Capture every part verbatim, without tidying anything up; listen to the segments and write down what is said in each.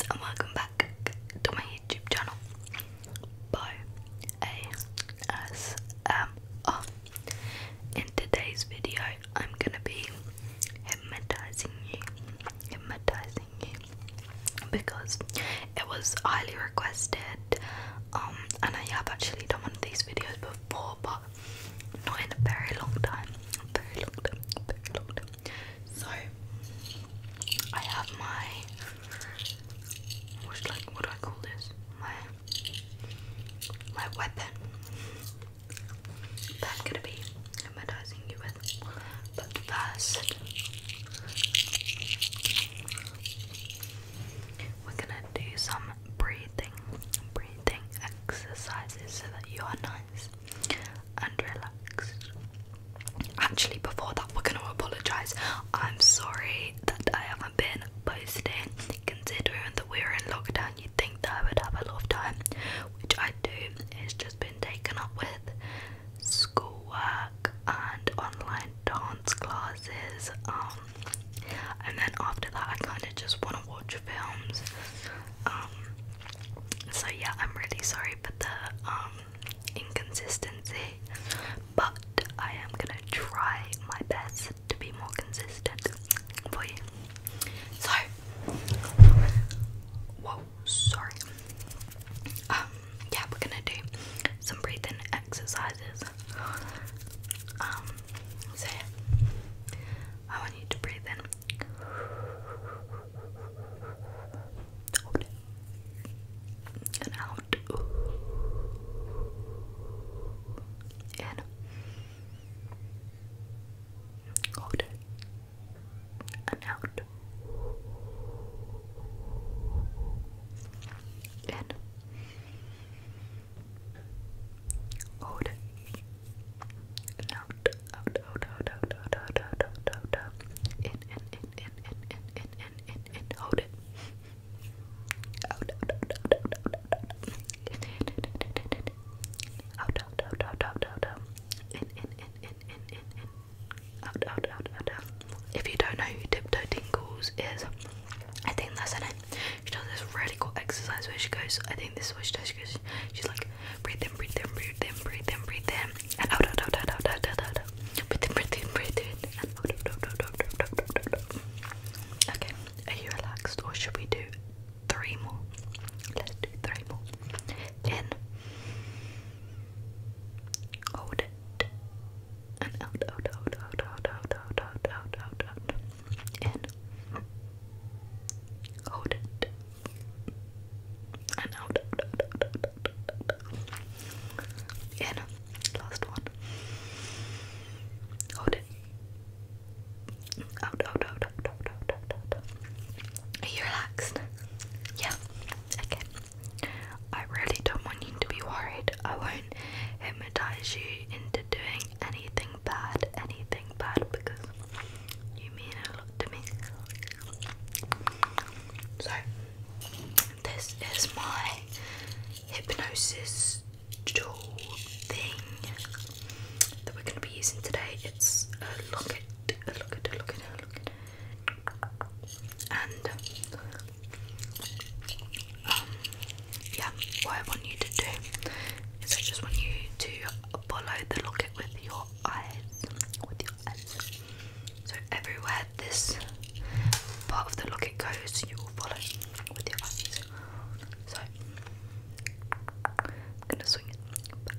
and welcome back to my YouTube channel by A S M R. In today's video, I'm gonna be hypnotizing you, hypnotizing you, because it was highly requested, um, and I have actually done one of these videos before, but not in a very long time, very long time, very long time. So I have my, what, like, what do I call this? My my weapon that I'm gonna be hypnotizing you with. But first, we're gonna do some breathing, breathing exercises so that you are nice and relaxed. Actually, before that, we're gonna apologise. I'm sorry that I haven't been posting. Considering that we're in lockdown, you'd think that I would have a lot of time, which I do. It's just been taken up with schoolwork and online dance classes. Um, and then after that, I kind of just want to watch films. Um, so yeah, I'm really sorry for the um inconsistency, but I am gonna try my best to be more consistent for you. So, whoa, sorry. Um, yeah, we're gonna do some breathing exercises. Um, so I want you to breathe in. Hold it. And out. In. Hold it. And out. In. Hold it. And out. Out, out, out, out, out, out, out, out, out, out. In, in, in, in, in, in, in, in, in, in. Hold it. Out, out, out, out, out, out, out, out. In, in, in, in, in, in, in. Out, out, out, out, out, out, out. In, in, in, in, in, in, in. Out, out, out, out, out. If you don't know who Tiptoe Tingles is, I think that's her name. She does this really cool exercise where she goes, I think this is what she does, she goes, she's like, breathe in, breathe in, breathe in, breathe in, breathe in, and out, out, out, out, out, out, out, out, out. Breathe in, breathe in, breathe in, and out, out, out, out, out, out, out, out, out. Okay, are you relaxed, or should we do three more? Let's do three more. In. Hold it. And out, out, out, out, out, out, out, out, out, out, out. In. Hold it. And out, out, out, out, out, out, out, out. In. Last one. Hold it. Out, out, out, out, out, out, out, out. Are you relaxed? Yeah. Okay. I really don't want you to be worried. I won't hypnotize you into doing anything bad, anything bad, because you mean a lot to me. So, this is my hypnosis tool thing that we're going to be using today. It's a locket, a locket, a locket, a locket. And, um, yeah, what I want you to do is I just want you to follow the locket with your eyes, with your eyes. So everywhere this part of the locket goes, you will follow with your eyes. So I'm gonna swing it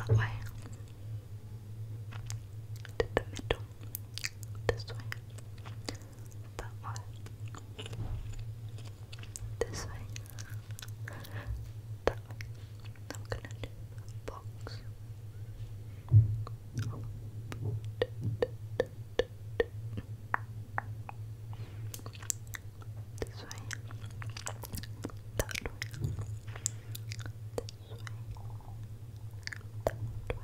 way. To the middle. This way. That way. This way. That way. I'm gonna do a box. This way. That way. This way. That way.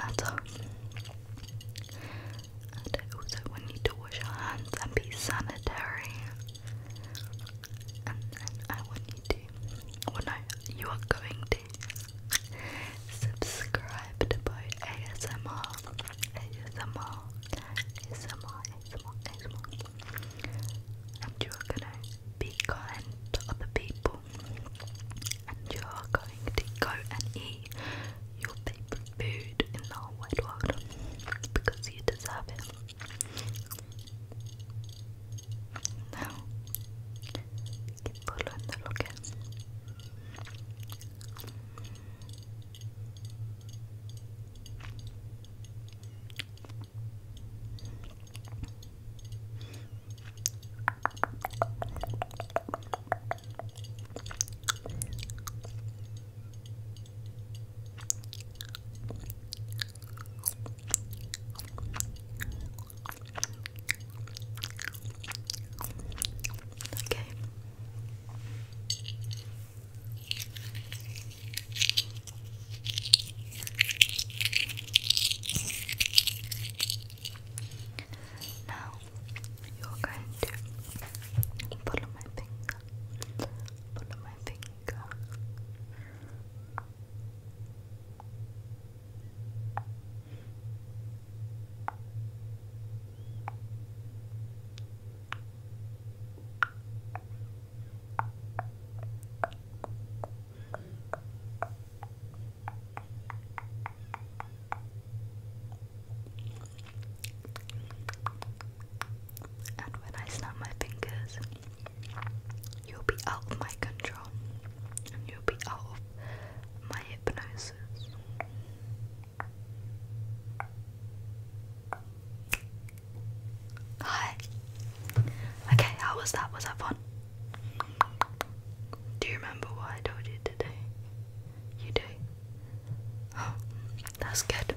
hands are. And I also want you to wash your hands and be sanitary. And then I want you to, well no, you are going to subscribe to both A S M R, A S M R, A S M R, A S M R, A S M R. And you are gonna be kind to other people. And you are going to go and eat your favorite food in the whole wide world because you deserve it. Now, keep following the locket. Okay. Now you're going to follow my finger, follow my finger. And when I snap my fingers, you'll be out of my control and you'll be out of my hypnosis. Hi. Okay, how was that? Was that fun? Do you remember what I told you today? You do? Oh, that's good.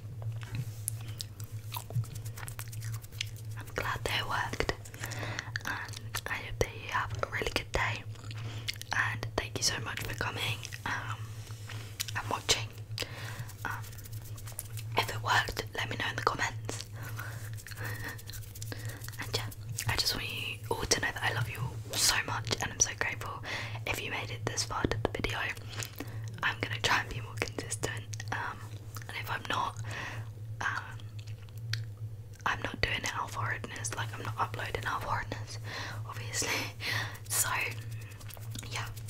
I'm glad they worked, and I hope that you have a really good day. And thank you so much for coming um, and watching. Um, if it worked, let me know in the comments. And yeah, I just want you all to know that I love you all so much, and I'm so grateful if you made it this far to the video. I'm gonna try and be more consistent, um, and if I'm not, um, I'm not doing it out of horridness, like I'm not uploading out of horridness, obviously. So yeah,